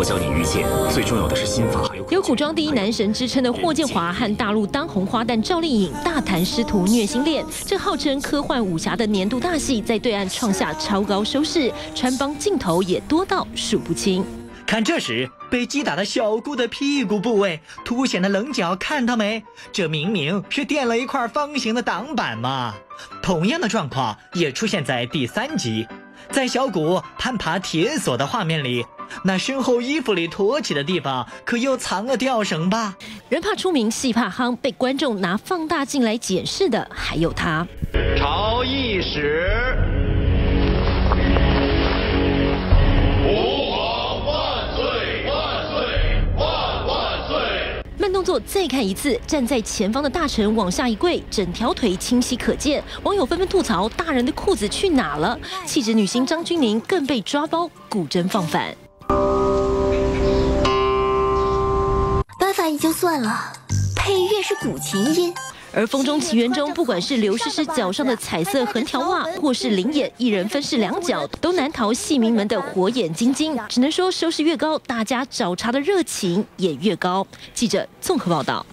我教你御剑，最重要的是心法还有。 有古装第一男神之称的霍建华和大陆当红花旦赵丽颖大谈师徒虐心恋，这号称科幻武侠的年度大戏，在对岸创下超高收视，穿帮镜头也多到数不清。 看这时被击打的小姑的屁股部位凸显的棱角，看到没？这明明是垫了一块方形的挡板嘛！同样的状况也出现在第3集，在小谷攀爬铁索的画面里，那身后衣服里托起的地方可又藏了吊绳吧？ 人怕出名，戏怕夯，被观众拿放大镜来检视的还有他。 朝议使。 慢动作再看一次，站在前方的大臣往下一跪，整条腿清晰可见。网友纷纷吐槽：大人的裤子去哪了？气质女星张钧甯更被抓包，古筝放反。 搬反也就算了，配乐是古琴音。 而《风中奇缘》中，不管是刘诗诗脚上的彩色横条袜，或是灵眼一人分饰2角，都难逃戏迷们的火眼金睛。只能说收视越高，大家找茬的热情也越高。记者综合报道。